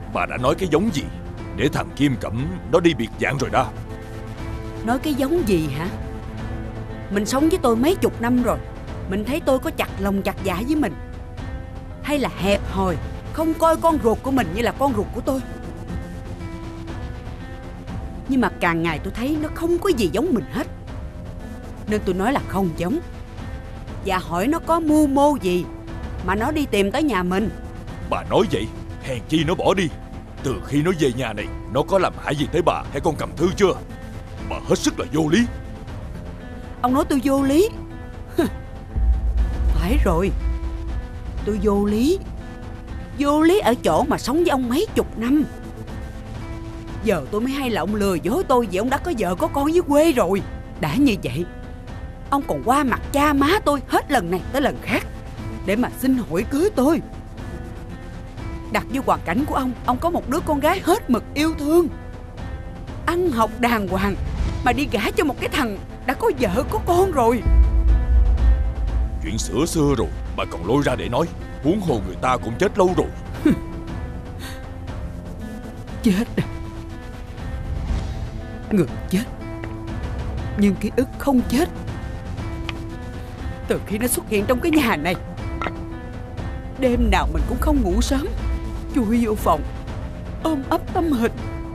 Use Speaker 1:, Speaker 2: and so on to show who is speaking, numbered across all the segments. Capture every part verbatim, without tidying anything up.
Speaker 1: Bà đã nói cái giống gì để thằng Kim Cẩm nó đi biệt dạng rồi đó?
Speaker 2: Nói cái giống gì hả? Mình sống với tôi mấy chục năm rồi, mình thấy tôi có chặt lòng chặt dạ với mình, hay là hẹp hòi, không coi con ruột của mình như là con ruột của tôi? Nhưng mà càng ngày tôi thấy nó không có gì giống mình hết, nên tôi nói là không giống. Và hỏi nó có mưu mô gì mà nó đi tìm tới nhà mình.
Speaker 1: Bà nói vậy, hèn chi nó bỏ đi. Từ khi nó về nhà này, nó có làm hại gì tới bà hay con Cầm Thư chưa? Bà hết sức là vô lý.
Speaker 2: Ông nói tôi vô lý? Phải rồi, tôi vô lý. Vô lý ở chỗ mà sống với ông mấy chục năm. Giờ tôi mới hay là ông lừa dối tôi vì ông đã có vợ có con với quê rồi. Đã như vậy, ông còn qua mặt cha má tôi hết lần này tới lần khác để mà xin hỏi cưới tôi. Đặt vô hoàn cảnh của ông, ông có một đứa con gái hết mực yêu thương, ăn học đàng hoàng, mà đi gả cho một cái thằng đã có vợ có con rồi.
Speaker 1: Chuyện sửa xưa rồi bà còn lôi ra để nói, huống hồ người ta cũng chết lâu rồi.
Speaker 2: Chết à? Người chết, nhưng ký ức không chết. Từ khi nó xuất hiện trong cái nhà này, đêm nào mình cũng không ngủ sớm, chui vô phòng ôm ấp tấm hình.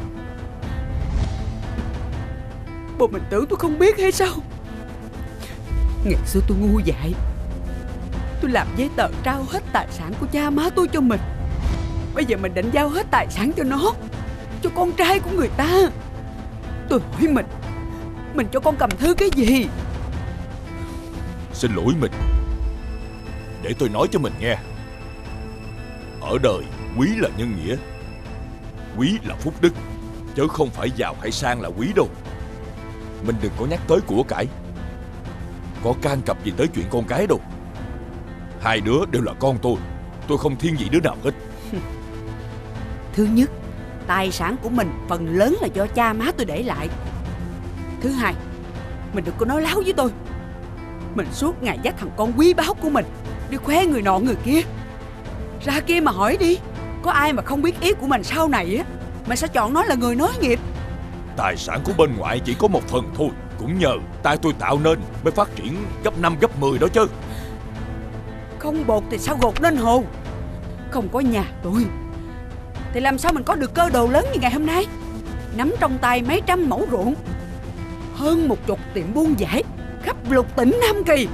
Speaker 2: Bộ mình tưởng tôi không biết hay sao? Ngày xưa tôi ngu dại, tôi làm giấy tờ trao hết tài sản của cha má tôi cho mình. Bây giờ mình định giao hết tài sản cho nó, cho con trai của người ta. Tôi hỏi mình, mình cho con Cầm Thư cái gì?
Speaker 1: Xin lỗi mình. Để tôi nói cho mình nghe. Ở đời quý là nhân nghĩa, quý là phúc đức, chứ không phải giàu hay sang là quý đâu. Mình đừng có nhắc tới của cải, có can cập gì tới chuyện con cái đâu. Hai đứa đều là con tôi, tôi không thiên vị đứa nào hết.
Speaker 2: Thứ nhất, tài sản của mình phần lớn là do cha má tôi để lại. Thứ hai, mình đừng có nói láo với tôi. Mình suốt ngày dắt thằng con quý báu của mình đi khoe người nọ người kia. Ra kia mà hỏi đi, có ai mà không biết ý của mình sau này á mà sao chọn nó là người nối nghiệp?
Speaker 1: Tài sản của bên ngoại chỉ có một phần thôi, cũng nhờ tay tôi tạo nên mới phát triển gấp năm gấp mười đó chứ.
Speaker 2: Không bột thì sao gột nên hồ? Không có nhà tôi thì làm sao mình có được cơ đồ lớn như ngày hôm nay? Nắm trong tay mấy trăm mẫu ruộng, hơn một chục tiệm buôn giải khắp lục tỉnh Nam Kỳ.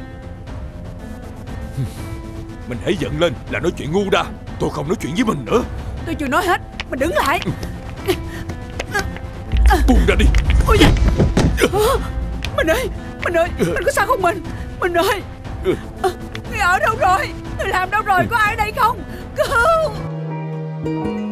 Speaker 1: Mình hãy giận lên là nói chuyện ngu đa. Tôi không nói chuyện với mình nữa.
Speaker 2: Tôi chưa nói hết, mình đứng lại.
Speaker 1: Buông ra đi.
Speaker 2: Ôi da. Mình ơi, mình ơi, mình có sao không mình? Mình ơi, người ở đâu rồi? Người làm đâu rồi? Có ai ở đây không? Cứu!